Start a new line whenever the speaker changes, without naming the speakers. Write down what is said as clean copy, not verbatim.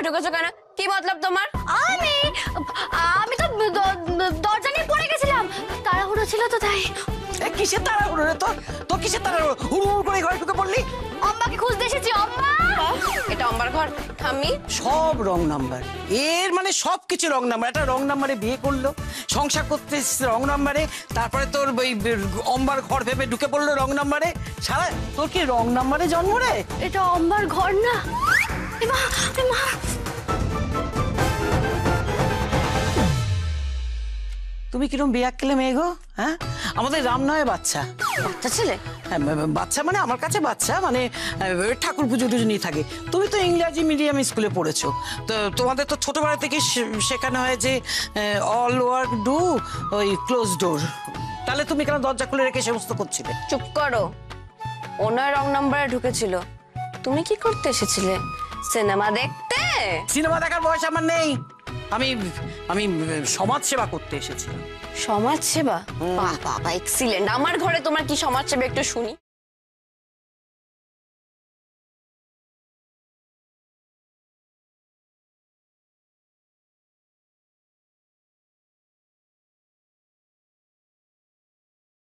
ঢুকেছো কেন? কি মতলব তোমার?
আমি আমি তো দরজা নিয়ে পড়ে গেছিলাম, তাড়াহুড়ো ছিল তো তাই।
কিসের তাড়াহুড়ো রে তোর? তো কিসের তাড়াহুড়ো? হুড় হুড় করে ঘরে ঢুকে পড়লি?
অম্মাকে খুঁজতে এসেছি। অম্মা,
এটা আমার ঘর। ঠাম্মি,
সব রং নাম্বার। এর মানে সবকিছু রং নাম্বার। একটা রং নাম্বারে বিয়ে করলো, সংসার করতে এসেছে রং নাম্বারে, তারপরে তোর ওই অম্বার ঘর ভেবে ঢুকে পড়লো রং নাম্বারে। সারা তোর কি রং নাম্বারে জন্ম রে?
এটা অম্মার ঘর না। এমা এমা,
তুমি কিরম বেয়াক্কেলে মেয়ে গো? হ্যাঁ, আমাদের রামনয় বাচ্চা।
বাচ্চা ছেলে?
হ্যাঁ, বাচ্চা মানে আমার কাছে বাচ্চা, মানে ঠাকুর পুজো টুজো নিয়ে থাকে। তুমি তো ইংরাজি মিডিয়াম স্কুলে পড়েছো, তো তোমাদের তো ছোটবেলা থেকে শেখানো হয় যে অল ওয়ার্ক ডু ওই ক্লোজ ডোর। তাহলে তুমি কেন দরজা খুলে রেখে সমস্ত করছিলে?
চুপ করো। ওনার রং নাম্বারে ঢুকেছিল। তুমি কি করতে এসেছিলে? সিনেমা দেখতে?
সিনেমা দেখার বয়স আমার নেই। আমি আমি সমাজ সেবা করতে এসেছিলাম।
সমাজ সেবা? বাহ বাহ, এক্সিলেন্ট। আমার ঘরে তোমার কি সমাজ সেবা একটু শুনি।